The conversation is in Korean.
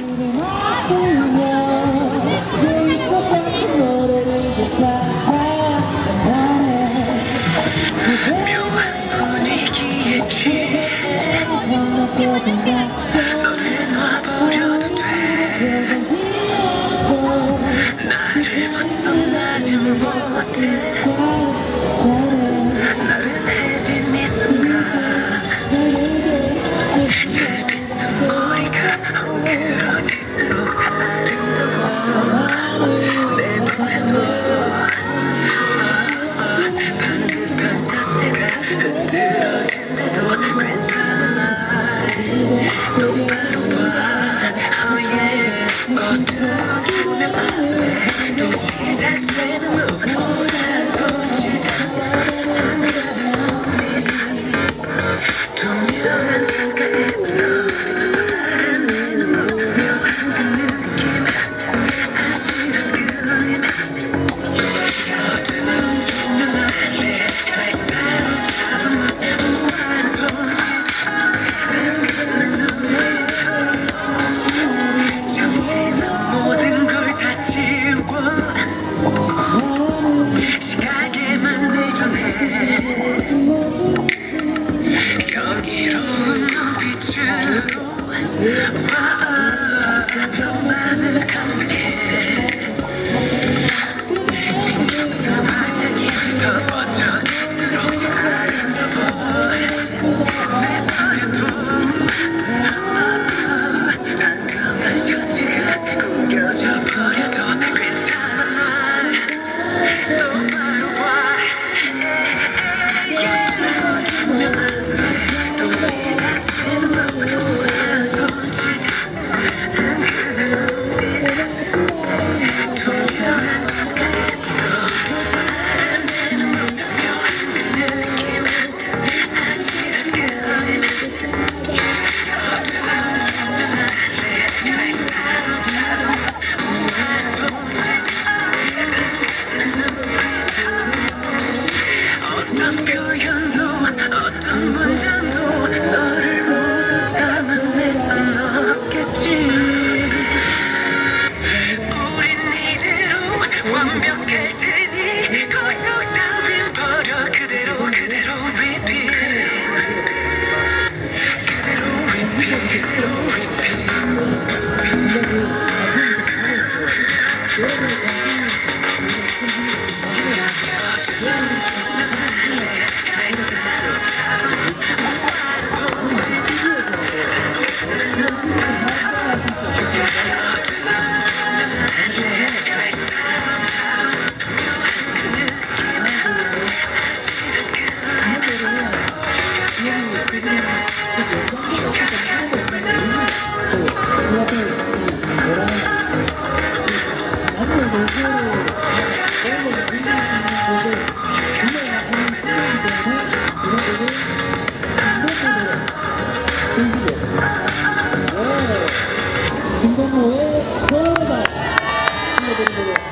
묘한 분위기에 취해 너를 놔버려도 돼. 나를 벗어나지 못해. 나른해진 이 순간 짧은 머리가 엉클어질수록 아름다워. 내버려둬. 반듯한 자세가 흐트러진데도 괜찮아. 날 똑바로 봐. Oh yeah. 어두운 조명 아래 또 시작되는 move. 오랜 손짓 안 가는 몸이 투명한 창가에 너 사랑하는 묘한 그 느낌 아찔한 그 울림. 어두운 조명 아래 날 사로잡은 우아한 손짓 안 가는 눈빛. 잠시 난 모든 걸 다 지워 시각에만 의존해. 경이로운 눈빛으로 너만을 감상해. 신경쓰는 화장이 더 번쩍할수록 아름다워. 내버려둬. 단정한 셔츠가 구겨져 버려도 괜찮아. 날 똑바로 봐. 조명 아래 또 시작되는 우아한 손짓 안 가는 눈빛. 투명한 창가에 너 사람되는 묘한 그 느낌 아찔한 그 울림. 어두운 조명 아래 날 사로잡은 우아한 손짓 안 가는 눈빛. 어떤 표현도 어떤 문장도 너를 모두 담아낼 순 없겠지. 우린 이대로 완벽할 테니 걱정 따윈 버려. 그대로 그대로 repeat. 그대로 repeat. 그대로 repeat. 김동호의 소원을 불러드리도록